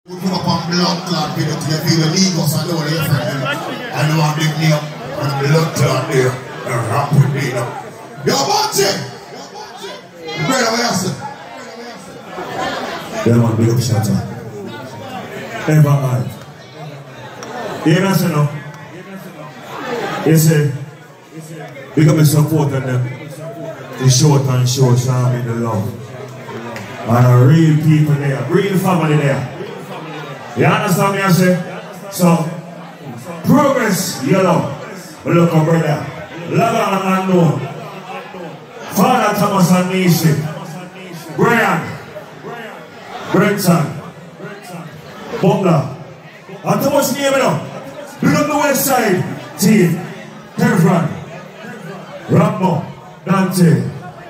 We put up on blood clot video to feel the Legos and all your friends. And you want to big me up and blood clot there and rap with me now. Yo, watch it! Brother, what you say? Yeah, man, big up shout out. Ever alive. You know, so no? You see, big up the support and the short and short, show me the love. And the real people there, real family there. You understand me, I say? So, progress, yellow. Look up, brother. Lagan and unknown. Father Thomas and Nishi. Brian. Brenton. Butler. And too much name, you know. Look up the west side. Team. Terfran. Rambo. Dante.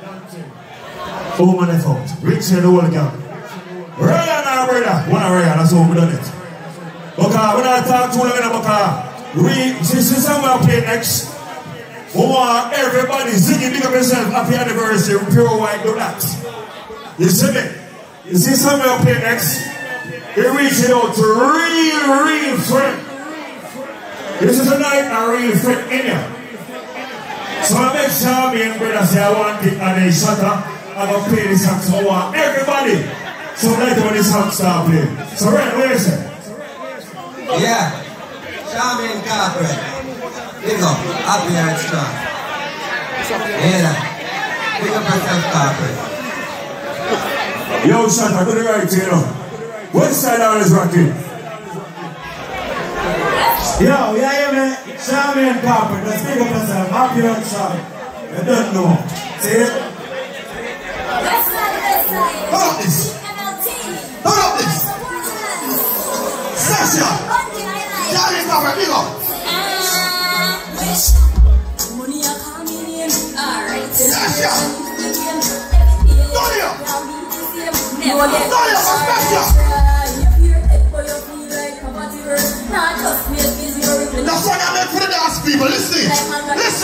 Woman effort. Richard the whole gang. Ryan and brother. One of Ryan, that's how we done it. Because when I talk to them, this is how we play next. We want everybody singing, big up yourself, happy anniversary, pure white donuts. You see me? You see somewhere play next? They reach it out to real friend. This is a night a real friend in here. So I make sure me and brother say I want it and they shut up. I'm going to play this song, so I want everybody. So later when this song start playing. So Ren, what you say? Yeah. Charmy and Carpet. Big up. Happy and strong. Yeah. Big up yourself, Carpet. Yo, shut up. Do the right thing, you know. West side always rocking. Yo, yeah, yeah, man. Charmy and Carpet. Let's big up yourself. Happy and strong. You don't know. See it? Hold up this. Hold up this. Sasha. Charlie Papa, big up. Sasha. Donia. Donia, Sasha. That's what I meant for the dance people. Listen.